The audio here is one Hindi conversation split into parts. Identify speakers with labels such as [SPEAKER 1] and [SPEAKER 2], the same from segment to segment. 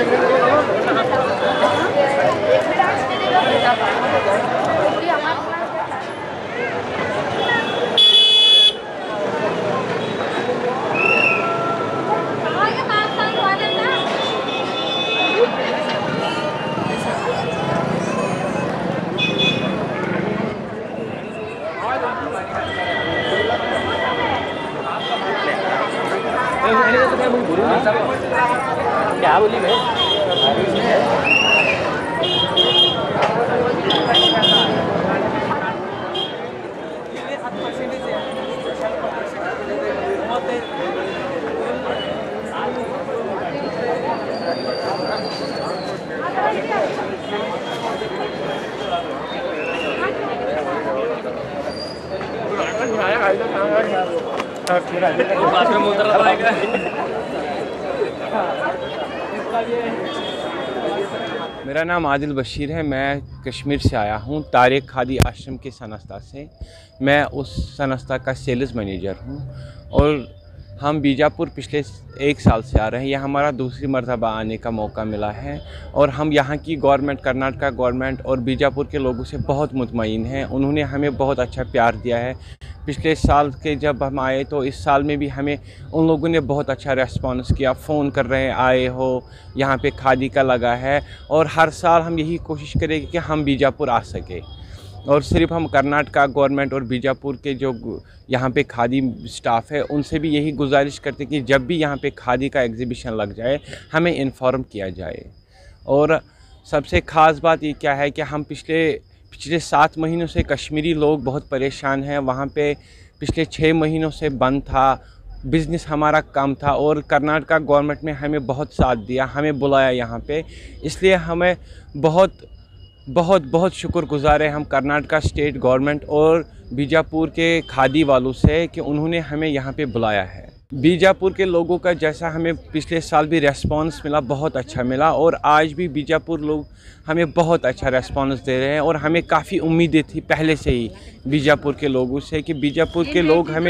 [SPEAKER 1] क्या बोली भाई?
[SPEAKER 2] मेरा नाम आदिल बशीर है। मैं कश्मीर से आया हूँ, तारिक खादी आश्रम के संस्था से। मैं उस संस्था का सेल्स मैनेजर हूँ और हम बीजापुर पिछले 1 साल से आ रहे हैं। यह हमारा दूसरी मरतबा आने का मौका मिला है और हम यहाँ की गवर्नमेंट, कर्नाटका गवर्नमेंट और बीजापुर के लोगों से बहुत मुतमईन हैं। उन्होंने हमें बहुत अच्छा प्यार दिया है। पिछले साल के जब हम आए तो इस साल में भी हमें उन लोगों ने बहुत अच्छा रेस्पॉन्स किया। फ़ोन कर रहे हैं, आए हो, यहाँ पे खादी का लगा है। और हर साल हम यही कोशिश करेंगे कि हम बीजापुर आ सके। और सिर्फ हम कर्नाटका गवर्नमेंट और बीजापुर के जो यहाँ पे खादी स्टाफ है उनसे भी यही गुजारिश करते कि जब भी यहाँ पे खादी का एग्ज़िबिशन लग जाए हमें इन्फॉर्म किया जाए। और सबसे ख़ास बात ये क्या है कि हम पिछले 7 महीनों से कश्मीरी लोग बहुत परेशान हैं। वहाँ पे पिछले 6 महीनों से बंद था, बिज़नेस हमारा कम था और कर्नाटका गवर्नमेंट ने हमें बहुत साथ दिया, हमें बुलाया यहाँ पे। इसलिए हमें बहुत बहुत बहुत शुक्रगुज़ार है हम कर्नाटका स्टेट गवर्नमेंट और बीजापुर के खादी वालों से कि उन्होंने हमें यहाँ पे बुलाया है। बीजापुर के लोगों का जैसा हमें पिछले साल भी रेस्पॉन्स मिला, बहुत अच्छा मिला और आज भी बीजापुर लोग हमें बहुत अच्छा रेस्पॉन्स दे रहे हैं। और हमें काफ़ी उम्मीदें थी पहले से ही बीजापुर के लोगों से कि बीजापुर के लोग हमें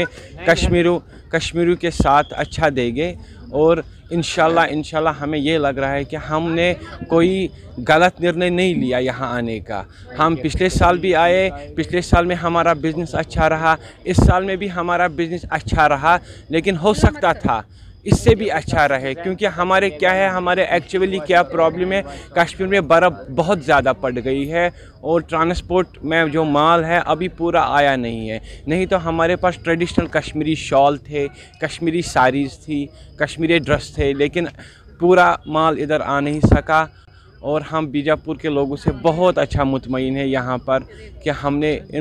[SPEAKER 2] कश्मीरों के साथ अच्छा देंगे। और इंशाल्लाह हमें ये लग रहा है कि हमने कोई गलत निर्णय नहीं लिया यहाँ आने का। हम पिछले साल भी आए, पिछले साल में हमारा बिज़नेस अच्छा रहा, इस साल में भी हमारा बिज़नेस अच्छा रहा, लेकिन हो सकता था इससे भी अच्छा रहे। क्योंकि हमारे क्या है, हमारे एक्चुअली क्या प्रॉब्लम है, कश्मीर में बर्फ़ बहुत ज़्यादा पड़ गई है और ट्रांसपोर्ट में जो माल है अभी पूरा आया नहीं है। नहीं तो हमारे पास ट्रेडिशनल कश्मीरी शॉल थे, कश्मीरी साड़ीज़ थी, कश्मीरी ड्रेस थे, लेकिन पूरा माल इधर आ नहीं सका। और हम बीजापुर के लोगों से बहुत अच्छा मुतमईन है यहाँ पर कि हम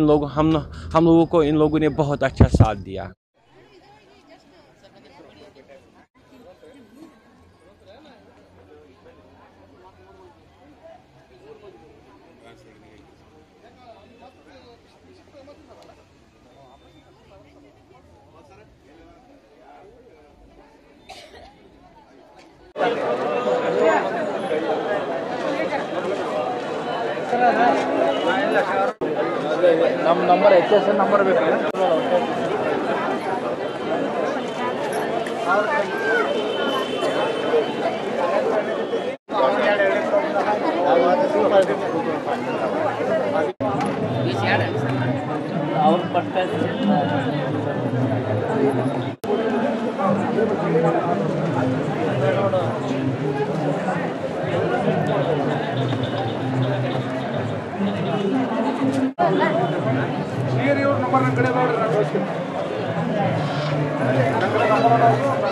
[SPEAKER 2] लोगों को इन लोगों ने बहुत अच्छा साथ दिया।
[SPEAKER 1] नंबर HSN नंबर ಬೇಕು ಅವ್ರು ಪಡ್ತಾ नंबर ನನ್ನ ಕಡೆ ನೋಡಿ ನಾನು ಕಳಿಸ್ತೀನಿ ನನ್ನ ಕಡೆ ನಂಬರ್ ನಾನು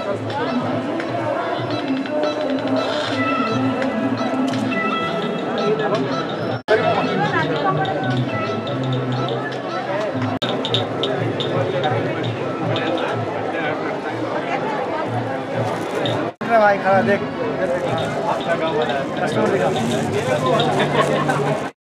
[SPEAKER 1] कಳಿಸ್ತೀನಿ भाई खड़ा देख आपका गांव वाला कस्टमर दिखा